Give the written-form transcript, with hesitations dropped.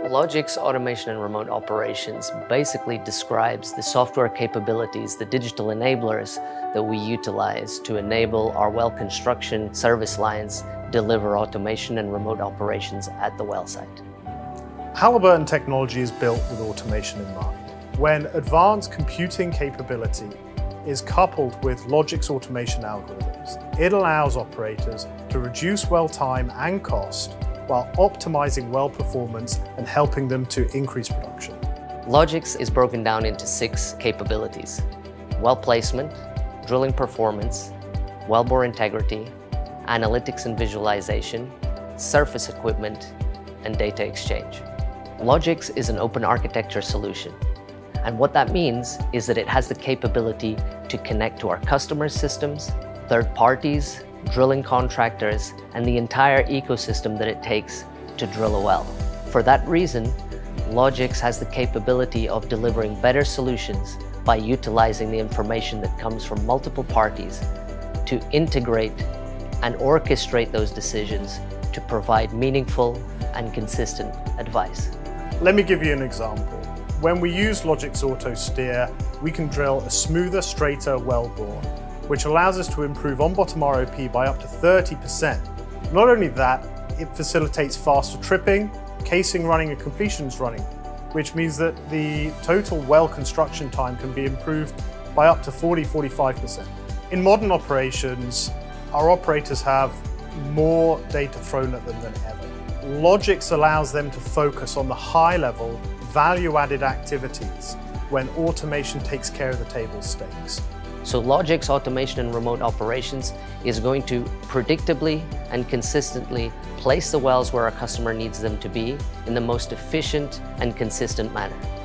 LOGIX Automation and Remote Operations basically describes the software capabilities, the digital enablers that we utilize to enable our well construction service lines deliver automation and remote operations at the well site. Halliburton technology is built with automation in mind. When advanced computing capability is coupled with LOGIX automation algorithms, it allows operators to reduce well time and cost while optimizing well performance and helping them to increase production. LOGIX is broken down into 6 capabilities: well placement, drilling performance, wellbore integrity, analytics and visualization, surface equipment, and data exchange. LOGIX is an open architecture solution. And what that means is that it has the capability to connect to our customers' systems, third parties, drilling contractors, and the entire ecosystem that it takes to drill a well. For that reason, LOGIX has the capability of delivering better solutions by utilizing the information that comes from multiple parties to integrate and orchestrate those decisions to provide meaningful and consistent advice. Let me give you an example. When we use LOGIX Auto Steer, we can drill a smoother, straighter wellbore, which allows us to improve on-bottom ROP by up to 30%. Not only that, it facilitates faster tripping, casing running, and completions running, which means that the total well construction time can be improved by up to 40–45%. In modern operations, our operators have more data thrown at them than ever. LOGIX allows them to focus on the high-level, value-added activities when automation takes care of the table stakes. So LOGIX Automation and Remote Operations is going to predictably and consistently place the wells where our customer needs them to be in the most efficient and consistent manner.